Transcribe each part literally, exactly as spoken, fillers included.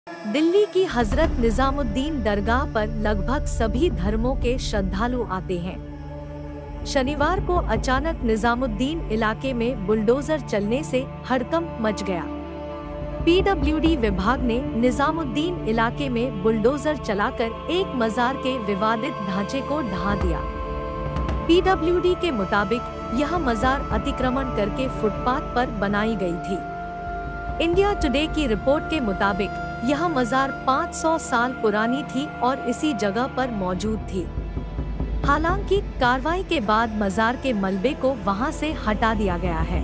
दिल्ली की हजरत निजामुद्दीन दरगाह पर लगभग सभी धर्मों के श्रद्धालु आते हैं। शनिवार को अचानक निजामुद्दीन इलाके में बुलडोजर चलने से हड़कंप मच गया। पीडब्ल्यूडी विभाग ने निजामुद्दीन इलाके में बुलडोजर चलाकर एक मजार के विवादित ढांचे को ढहा दिया। पीडब्ल्यूडी के मुताबिक यह मजार अतिक्रमण करके फुटपाथ पर बनाई गई थी। इंडिया टुडे की रिपोर्ट के मुताबिक यह मजार पाँच सौ साल पुरानी थी और इसी जगह पर मौजूद थी। हालांकि कार्रवाई के बाद मजार के मलबे को वहां से हटा दिया गया है।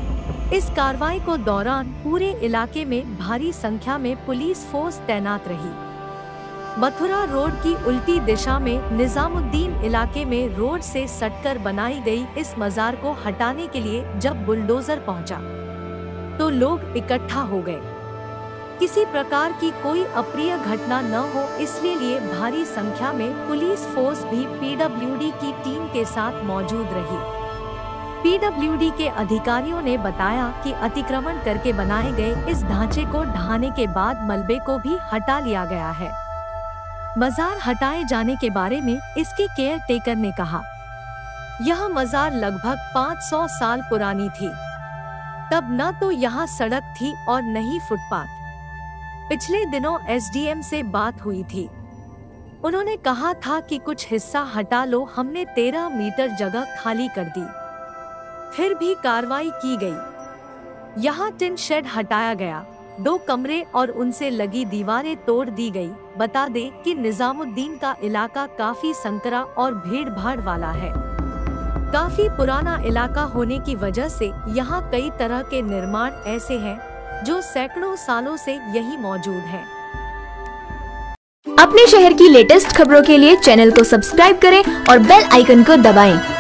इस कार्रवाई को दौरान पूरे इलाके में भारी संख्या में पुलिस फोर्स तैनात रही। मथुरा रोड की उल्टी दिशा में निजामुद्दीन इलाके में रोड से सटकर बनाई गई इस मजार को हटाने के लिए जब बुलडोजर पहुंचा तो लोग इकट्ठा हो गए। किसी प्रकार की कोई अप्रिय घटना न हो इसलिए लिए भारी संख्या में पुलिस फोर्स भी पीडब्ल्यूडी की टीम के साथ मौजूद रही। पीडब्ल्यूडी के अधिकारियों ने बताया कि अतिक्रमण करके बनाए गए इस ढांचे को ढहाने के बाद मलबे को भी हटा लिया गया है। मजार हटाए जाने के बारे में इसके केयर टेकर ने कहा, यह मजार लगभग पाँच सौ साल पुरानी थी। तब न तो यहाँ सड़क थी और न ही फुटपाथ। पिछले दिनों एसडीएम से बात हुई थी। उन्होंने कहा था कि कुछ हिस्सा हटा लो। हमने तेरह मीटर जगह खाली कर दी। फिर भी कार्रवाई की गई। यहाँ टिन शेड हटाया गया, दो कमरे और उनसे लगी दीवारें तोड़ दी गई। बता दें कि निजामुद्दीन का इलाका काफी संकरा और भीड़ भाड़ वाला है। काफी पुराना इलाका होने की वजह से यहाँ कई तरह के निर्माण ऐसे हैं जो सैकड़ों सालों से यही मौजूद हैं। अपने शहर की लेटेस्ट खबरों के लिए चैनल को सब्सक्राइब करें और बेल आइकन को दबाएं।